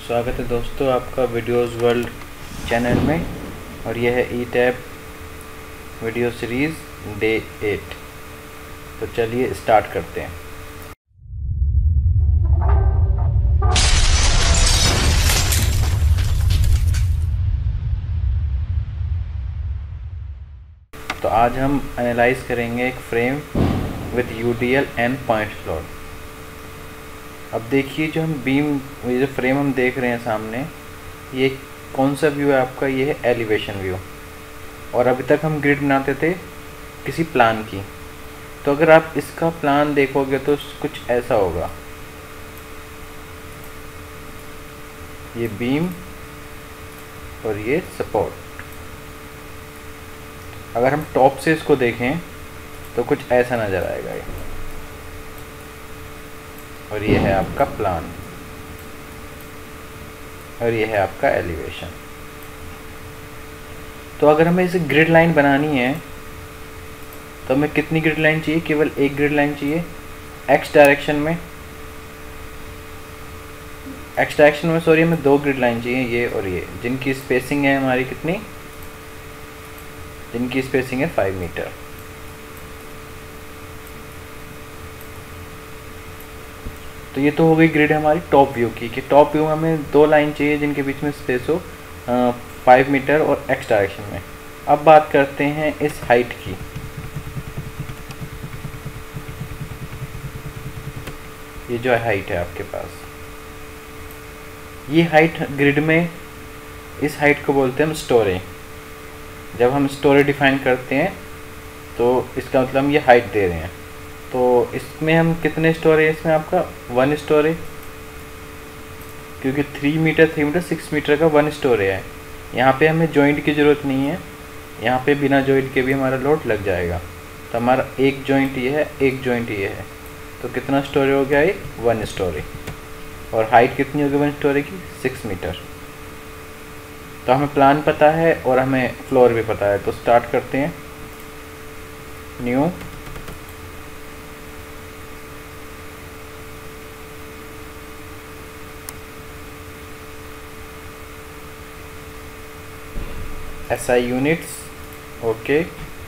स्वागत है दोस्तों आपका वीडियोज़ वर्ल्ड चैनल में। और यह है E tab video series day 8। तो चलिए स्टार्ट करते हैं। तो आज हम एनालाइज करेंगे एक frame with UDL and point floor. अब देखिए जो हम बीम, ये जो फ्रेम हम देख रहे हैं सामने, ये कौन सा व्यू है आपका? ये है एलिवेशन व्यू। और अभी तक हम ग्रिड बनाते थे किसी प्लान की। तो अगर आप इसका प्लान देखोगे तो कुछ ऐसा होगा। ये बीम और ये सपोर्ट। अगर हम टॉप से इसको देखें तो कुछ ऐसा नज़र आएगा ये। और ये है आपका प्लान और ये है आपका एलिवेशन। तो अगर हमें इसे ग्रिड लाइन बनानी है तो हमें कितनी ग्रिड लाइन चाहिए? केवल एक ग्रिड लाइन चाहिए एक्स डायरेक्शन में। एक्स डायरेक्शन में सॉरी, हमें दो ग्रिड लाइन चाहिए, ये और ये, जिनकी स्पेसिंग है हमारी कितनी? जिनकी स्पेसिंग है 5 मीटर। तो ये तो हो गई ग्रिड हमारी टॉप व्यू की, कि टॉप व्यू में हमें दो लाइन चाहिए जिनके बीच में स्पेस हो 5 मीटर और एक्स डायरेक्शन में। अब बात करते हैं इस हाइट की। ये जो हाइट है आपके पास, ये हाइट ग्रिड में, इस हाइट को बोलते हैं हम स्टोरी। जब हम स्टोरी डिफाइन करते हैं तो इसका मतलब हम ये हाइट दे रहे हैं। तो इसमें हम कितने स्टोरी है? इसमें आपका 1 स्टोरी, क्योंकि 3 मीटर 6 मीटर का 1 स्टोरी है। यहाँ पे हमें जॉइंट की ज़रूरत नहीं है, यहाँ पे बिना जॉइंट के भी हमारा लोड लग जाएगा। तो हमारा एक जॉइंट ये है, एक जॉइंट ये है। तो कितना स्टोरी हो गया ये? 1 स्टोरी। और हाइट कितनी होगी 1 स्टोरी की? 6 मीटर। तो हमें प्लान पता है और हमें फ्लोर भी पता है। तो स्टार्ट करते हैं। New, SI units, okay.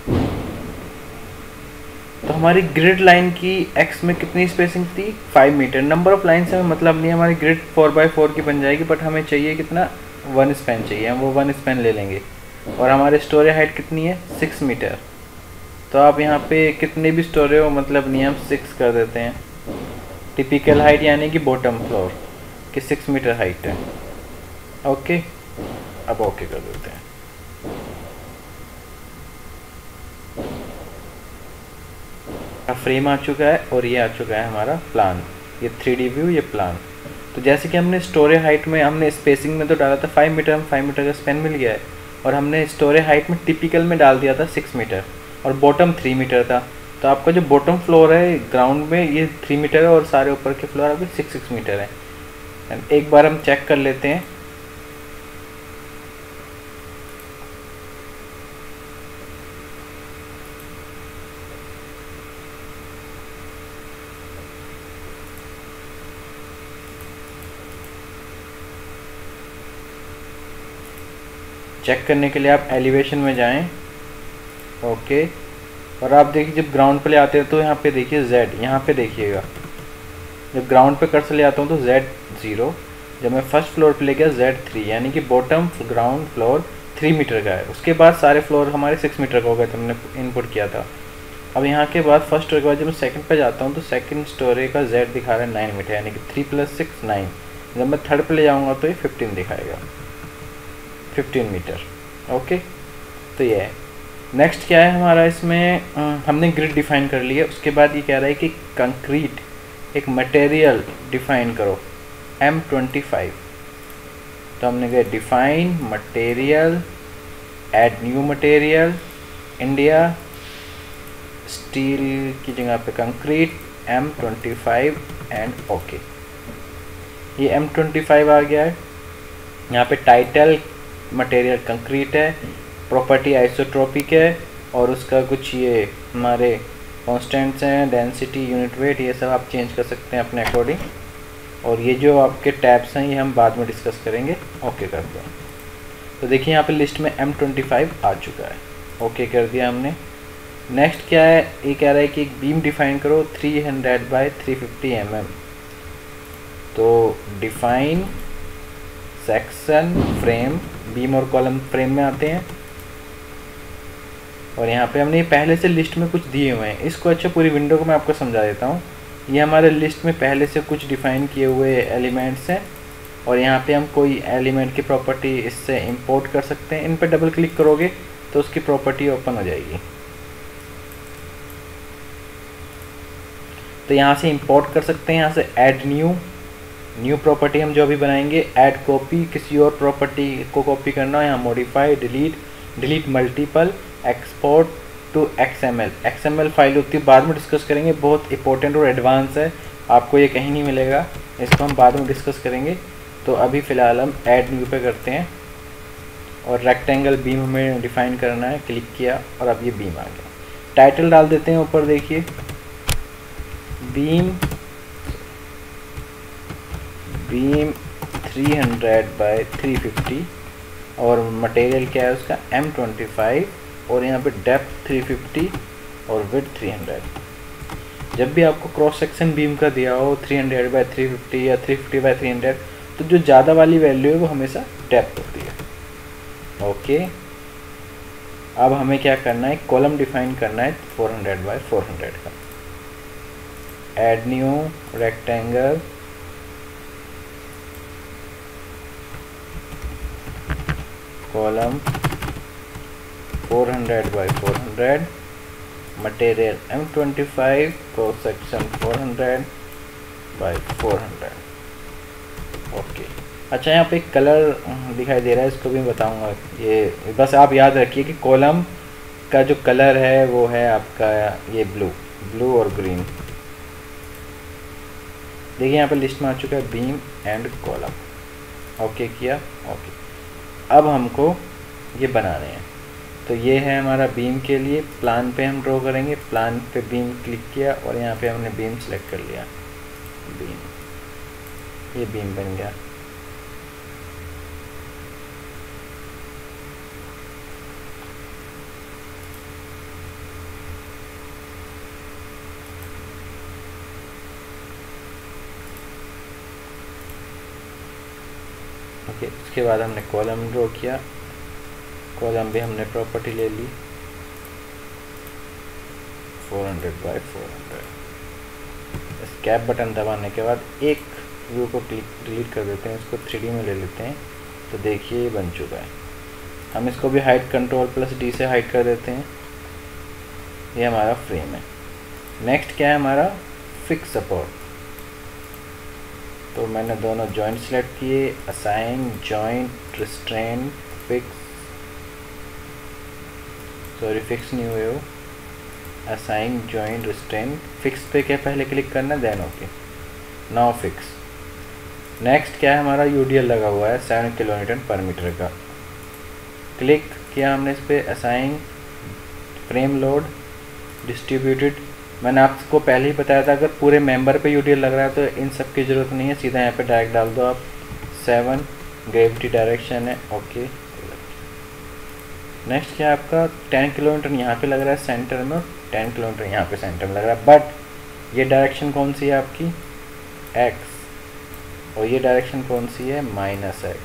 तो हमारी ग्रिड लाइन की एक्स में कितनी स्पेसिंग थी? 5 मीटर। नंबर ऑफ लाइन से हमें मतलब नहीं, हमारी ग्रिड 4x4 की बन जाएगी, बट हमें चाहिए कितना? 1 स्पैन चाहिए। हम वो 1 स्पैन ले लेंगे। और हमारे स्टोरी हाइट कितनी है? 6 मीटर। तो आप यहाँ पे कितने भी स्टोरी हो मतलब नहीं, हम 6 कर देते हैं। टिपिकल हाइट यानी कि बॉटम फ्लोर की 6 मीटर हाइट है। ओके, अब ओके कर देते हैं। फ्रेम आ चुका है और ये आ चुका है हमारा प्लान। ये 3D व्यू, ये प्लान। तो जैसे कि हमने स्टोरी हाइट में, हमने स्पेसिंग में तो डाला था 5 मीटर, हम 5 मीटर का स्पेन मिल गया है। और हमने स्टोरी हाइट में टिपिकल में डाल दिया था 6 मीटर और बॉटम 3 मीटर था। तो आपका जो बॉटम फ्लोर है ग्राउंड में, ये 3 मीटर है और सारे ऊपर के फ्लोर अभी 6 मीटर है। एक बार हम चेक कर लेते हैं। चेक करने के लिए आप एलिवेशन में जाएं, ओके। और आप देखिए जब ग्राउंड पे ले आते हैं तो यहाँ पे देखिए Z, यहाँ पे देखिएगा जब ग्राउंड पे कर्सर ले आता हूँ तो Z0। जब मैं फर्स्ट फ्लोर पे ले गया Z3, यानी कि बॉटम ग्राउंड फ्लोर 3 मीटर का है। उसके बाद सारे फ्लोर हमारे 6 मीटर का हो गए थे, हमने इनपुट किया था। अब यहाँ के बाद फर्स्ट फ्लोर के बाद जब मैं सेकंड पे जाता हूँ तो सेकंड स्टोरी का Z दिखा रहा है 9 मीटर, यानी कि 3 + 6 9। जब मैं थर्ड पे ले जाऊँगा तो ये 15 दिखाएगा, 15 मीटर, ओके। तो ये है। नेक्स्ट क्या है हमारा इसमें? हमने ग्रिड डिफाइन कर लिया। उसके बाद ये कह रहा है कि कंक्रीट एक मटेरियल डिफाइन करो, M25। तो हमने कहा define material, add new material, India, steel की जगह पे कंक्रीट, M25 एंड ओके। ये M25 आ गया है। यहाँ पे टाइटल मटेरियल कंक्रीट है, प्रॉपर्टी आइसोट्रोपिक है, और उसका कुछ ये हमारे कॉन्स्टेंट्स हैं, डेंसिटी, यूनिट वेट, ये सब आप चेंज कर सकते हैं अपने अकॉर्डिंग। और ये जो आपके टैब्स हैं ये हम बाद में डिस्कस करेंगे। ओके कर दिया। तो देखिए यहाँ पे लिस्ट में M25 आ चुका है। ओके कर दिया हमने। नेक्स्ट क्या है, ये कह रहा है कि एक बीम डिफाइन करो 300 बाय 350 mm। तो डिफाइन सेक्शन फ्रेम, बीम और कॉलम फ्रेम में आते हैं और यहाँ पे हमने पहले से लिस्ट में कुछ दिए हुए हैं। इसको अच्छा पूरी विंडो को मैं आपको समझा देता हूँ। ये हमारे लिस्ट में पहले से कुछ डिफाइन किए हुए एलिमेंट्स हैं और यहाँ पे हम कोई एलिमेंट की प्रॉपर्टी इससे इंपोर्ट कर सकते हैं। इन पर डबल क्लिक करोगे तो उसकी प्रॉपर्टी ओपन हो जाएगी। तो यहाँ से इंपोर्ट कर सकते हैं, यहाँ से ऐड न्यू प्रॉपर्टी हम जो अभी बनाएंगे, ऐड कॉपी, किसी और प्रॉपर्टी को कॉपी करना है, यहाँ modify, delete multiple, export to XML file होती है, बाद में डिस्कस करेंगे, बहुत इंपॉर्टेंट और एडवांस है, आपको ये कहीं नहीं मिलेगा, इसको हम बाद में डिस्कस करेंगे। तो अभी फ़िलहाल हम ऐड न्यू पे करते हैं और रेक्टेंगल बीम हमें डिफाइन करना है। क्लिक किया और अब ये बीम आ गया। टाइटल डाल देते हैं ऊपर, देखिए बीम 300 बाय 350 और मटेरियल क्या है उसका M25 और यहाँ पे डेप्थ 350 और विड्थ 300। जब भी आपको क्रॉस सेक्शन बीम का दिया हो 300 बाय 350 या 350 बाय 300, तो जो ज़्यादा वाली वैल्यू है वो हमेशा डेप्थ होती है। ओके, अब हमें क्या करना है, कॉलम डिफाइन करना है 400 बाय 400 का। Add new rectangle, column 400 by 400, material M25, cross section 400 by 400। Okay, अच्छा यहाँ पे एक कलर दिखाई दे रहा है, इसको भी बताऊंगा। ये बस आप याद रखिए कि कॉलम का जो कलर है वो है आपका ये ब्लू और ग्रीन। देखिए यहाँ पे लिस्ट में आ चुका है बीम एंड कॉलम। ओके किया। ओके, अब हमको ये बनाने हैं। तो ये है हमारा बीम के लिए, प्लान पे हम ड्रॉ करेंगे। प्लान पे बीम क्लिक किया और यहाँ पे हमने बीम सेलेक्ट कर लिया। बीम, ये बीम बन गया। ओके, उसके बाद हमने कॉलम ड्रॉ किया। कॉलम भी हमने प्रॉपर्टी ले ली 400 बाय 400। एस्केप बटन दबाने के बाद एक व्यू को डिलीट कर देते हैं, इसको 3D में ले लेते हैं। तो देखिए ये बन चुका है। हम इसको भी हाइड Ctrl+D से हाइड कर देते हैं। ये हमारा फ्रेम है। नेक्स्ट क्या है हमारा, फिक्स सपोर्ट। तो मैंने दोनों जॉइंट सेलेक्ट किए, assign, joint, restraint, fix, sorry fix नहीं हुए हो, असाइन, जॉइंट, रिस्ट्रेन, फिक्स पे क्या पहले क्लिक करना, then okay, now fix. Next क्या है हमारा, यूडीएल लगा हुआ है 7 kN/m का। क्लिक किया हमने इस पर, असाइन, फ्रेम लोड, डिस्ट्रीब्यूटेड। मैंने आपको पहले ही बताया था अगर पूरे मेंबर पे यूडीएल लग रहा है तो इन सब की ज़रूरत नहीं है, सीधा यहाँ पे डायरेक्ट डाल दो आप। 7 ग्रेविटी डायरेक्शन है। ओके, नेक्स्ट क्या है आपका, 10 kN यहाँ पे लग रहा है सेंटर में और 10 kN यहाँ पे सेंटर में लग रहा है। बट ये डायरेक्शन कौन सी है आपकी, x, और ये डायरेक्शन कौन सी है, -x।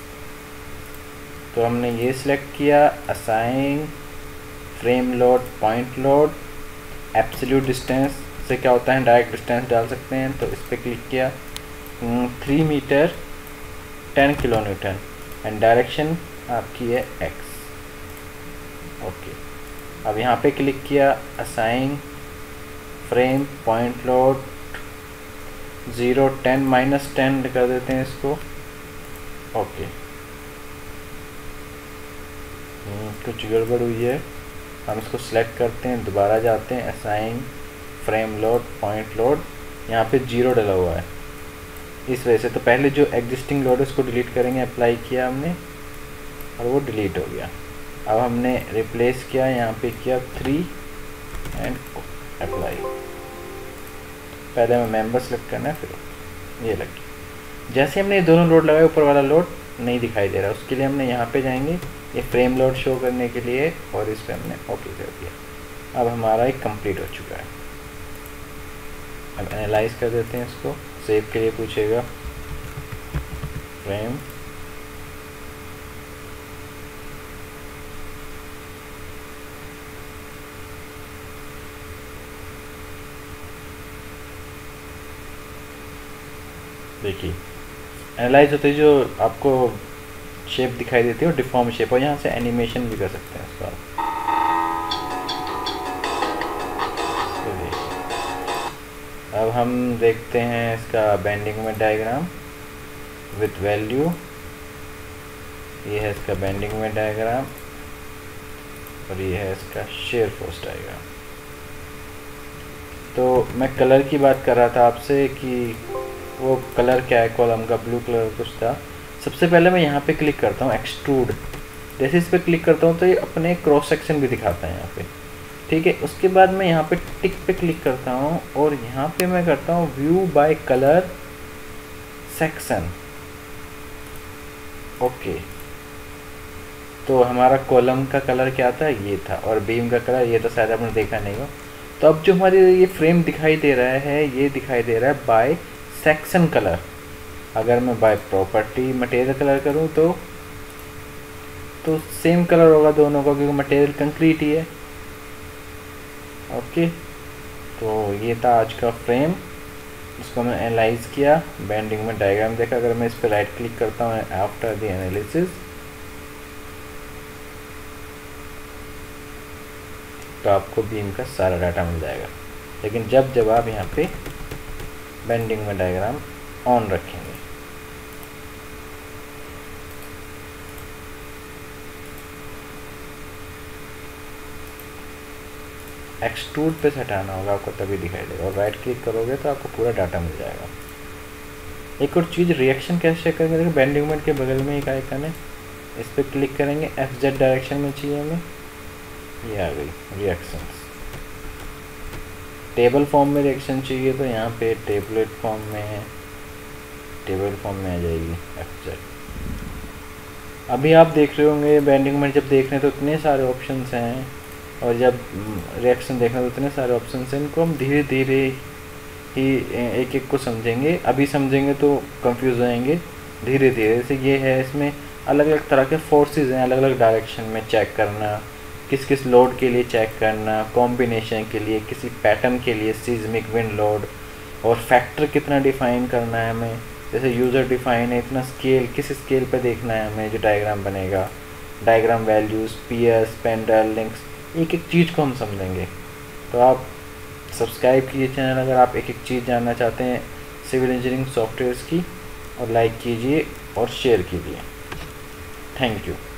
तो हमने ये सिलेक्ट किया, assign, frame load, point load, absolute distance से क्या होता है डायरेक्ट डिस्टेंस डाल सकते हैं। तो इस पर क्लिक किया, 3 मीटर 10 kN एंड डायरेक्शन आपकी है x। ओके, अब यहाँ पे क्लिक किया, असाइन, फ्रेम, पॉइंट लोड 0, 10, -10 कर देते हैं इसको। ओके, कुछ गड़बड़ हुई है, हम इसको सिलेक्ट करते हैं, दोबारा जाते हैं, assign, frame load, point load, यहाँ पे 0 डला हुआ है इस वजह से। तो पहले जो एग्जिस्टिंग लोड है उसको डिलीट करेंगे। अप्लाई किया हमने और वो डिलीट हो गया। अब हमने रिप्लेस किया, यहाँ पे किया 3 एंड अप्लाई। पहले हमें मेंबर सेलेक्ट करना है, फिर ये लग गया। जैसे हमने ये दोनों लोड लगाए, ऊपर वाला लोड नहीं दिखाई दे रहा, उसके लिए हमने यहाँ पे जाएंगे ये फ्रेम लोड शो करने के लिए, और इस पर हमने ओके कर दिया। अब हमारा एक कंप्लीट हो चुका है। अब एनालाइज कर देते हैं इसको। सेव के लिए पूछेगा फ्रेम, देखिए एनालाइज होते ही जो आपको शेप दिखाई देती है वो डिफॉर्म शेप, और यहाँ से एनिमेशन भी कर सकते हैं इसको आप। अब हम देखते हैं इसका बेंडिंग में डायग्राम विथ वैल्यू। ये है इसका बेंडिंग में डायग्राम, और ये है इसका शेयर फोर्स डायग्राम। तो मैं कलर की बात कर रहा था आपसे कि वो कलर क्या है, कॉलम का ब्लू कलर कुछ था। सबसे पहले मैं यहाँ पे क्लिक करता हूँ एक्सट्रूड, जैसे इस पर क्लिक करता हूँ तो ये अपने क्रॉस सेक्शन भी दिखाता है यहाँ पे, ठीक है। उसके बाद मैं यहाँ पे टिक पे क्लिक करता हूँ, और यहाँ पे मैं करता हूँ view by colour section, okay. तो हमारा कॉलम का कलर क्या था, ये था, और बीम का कलर ये था, शायद आपने देखा नहीं हो। तो अब जो हमारे ये फ्रेम दिखाई दे रहा है, ये दिखाई दे रहा है बाय सेक्शन कलर। अगर मैं बाय प्रॉपर्टी मटेरियल कलर करूँ तो सेम कलर होगा दोनों का, क्योंकि मटेरियल कंक्रीट ही है, ओके। तो ये था आज का फ्रेम, इसको मैंने एनालाइज किया, बेंडिंग में डायग्राम देखा। अगर मैं इस पर राइट क्लिक करता हूँ आफ्टर द एनालिसिस, तो आपको बीम का सारा डाटा मिल जाएगा। लेकिन जब आप यहाँ पे बेंडिंग में डायग्राम ऑन रखेंगे। एक्सट्रूड पे से हटाना होगा आपको, तभी दिखाई देगा, और राइट क्लिक करोगे तो आपको पूरा डाटा मिल जाएगा। एक और चीज़, रिएक्शन कैसे चेक करेंगे, देखो बेंडिंग मोमेंट के बगल में एक आइकन है, इस पर क्लिक करेंगे, FZ डायरेक्शन में चाहिए हमें, ये आ गई रिएक्शंस। टेबल फॉर्म में रिएक्शन चाहिए तो यहाँ पे टेबलेट फॉर्म में है, टेबल फॉर्म में आ जाएगी FZ। अभी आप देख रहे होंगे बेंडिंग मोमेंट जब देख रहे हैं तो इतने सारे ऑप्शंस हैं, और जब रिएक्शन देखना तो इतने सारे ऑप्शंस हैं। इनको हम धीरे धीरे ही एक एक को समझेंगे, अभी समझेंगे तो कंफ्यूज हो जाएंगे, धीरे धीरे। जैसे ये है, इसमें अलग अलग तरह के फोर्सेस हैं, अलग अलग डायरेक्शन में चेक करना, किस किस लोड के लिए चेक करना, कॉम्बिनेशन के लिए, किसी पैटर्न के लिए, सीज्मिक विंड लोड, और फैक्टर कितना डिफाइन करना है हमें। जैसे यूज़र डिफाइन है, इतना स्केल, किस स्केल पे देखना है हमें जो डायग्राम बनेगा, डायग्राम वैल्यूज़, पियर्स, पेंडल, लिंक्स, एक एक चीज़ को हम समझेंगे। तो आप सब्सक्राइब कीजिए चैनल अगर आप एक एक चीज़ जानना चाहते हैं सिविल इंजीनियरिंग सॉफ्टवेयर्स की, और लाइक कीजिए और शेयर कीजिए। Thank you.